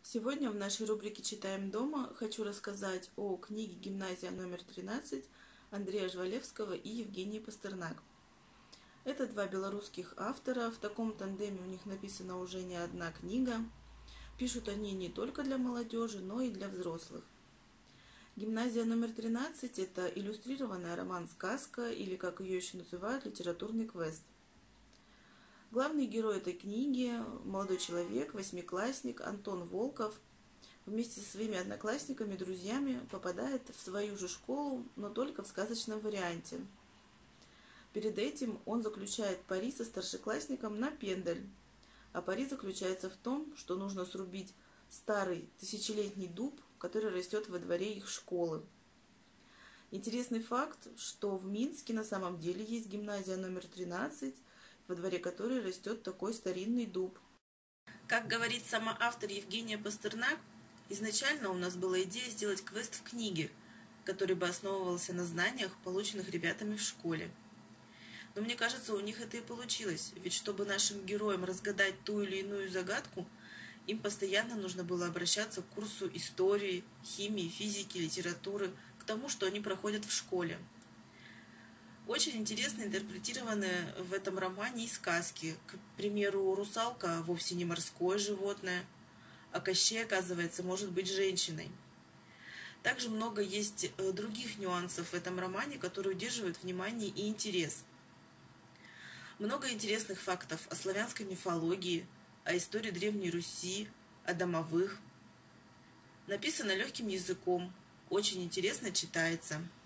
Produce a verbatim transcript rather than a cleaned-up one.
Сегодня в нашей рубрике «Читаем дома» хочу рассказать о книге «Гимназия номер тринадцать» Андрея Жвалевского и Евгении Пастернак. Это два белорусских автора, в таком тандеме у них написана уже не одна книга. Пишут они не только для молодежи, но и для взрослых. «Гимназия номер тринадцать» – это иллюстрированная роман-сказка, или, как ее еще называют, литературный квест. Главный герой этой книги – молодой человек, восьмиклассник Антон Волков, вместе со своими одноклассниками, друзьями попадает в свою же школу, но только в сказочном варианте. Перед этим он заключает пари со старшеклассником на пендель. А пари заключается в том, что нужно срубить старый тысячелетний дуб, который растет во дворе их школы. Интересный факт, что в Минске на самом деле есть гимназия номер тринадцать, во дворе которой растет такой старинный дуб. Как говорит сама автор Евгения Пастернак, изначально у нас была идея сделать квест в книге, который бы основывался на знаниях, полученных ребятами в школе. Но мне кажется, у них это и получилось, ведь чтобы нашим героям разгадать ту или иную загадку, им постоянно нужно было обращаться к курсу истории, химии, физики, литературы, к тому, что они проходят в школе. Очень интересно интерпретированы в этом романе и сказки. К примеру, русалка вовсе не морское животное, а Кощей, оказывается, может быть женщиной. Также много есть других нюансов в этом романе, которые удерживают внимание и интерес. Много интересных фактов о славянской мифологии, о истории Древней Руси, о домовых. Написано легким языком, очень интересно читается.